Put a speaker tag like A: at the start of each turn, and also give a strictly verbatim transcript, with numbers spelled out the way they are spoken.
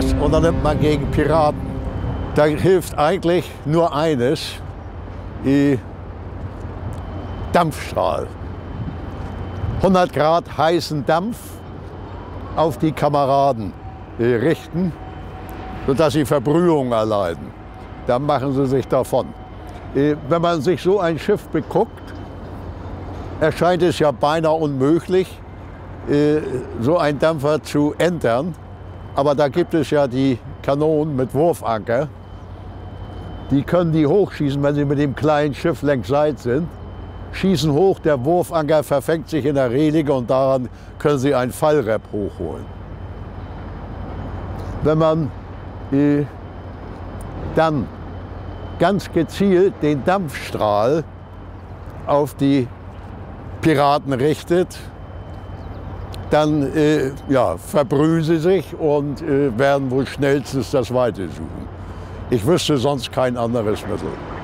A: das unternimmt man gegen Piraten. Da hilft eigentlich nur eines, die Dampfstrahl. hundert Grad heißen Dampf auf die Kameraden richten, sodass sie Verbrühung erleiden. Dann machen sie sich davon. Wenn man sich so ein Schiff beguckt, erscheint es ja beinahe unmöglich, so einen Dampfer zu entern. Aber da gibt es ja die Kanonen mit Wurfanker. Die können die hochschießen, wenn sie mit dem kleinen Schiff längsseit sind. Schießen hoch, der Wurfanker verfängt sich in der Reling und daran können sie ein Fallrepp hochholen. Wenn man äh, dann ganz gezielt den Dampfstrahl auf die Piraten richtet, dann äh, ja, verbrühen sie sich und äh, werden wohl schnellstens das Weite suchen. Ich wüsste sonst kein anderes Mittel.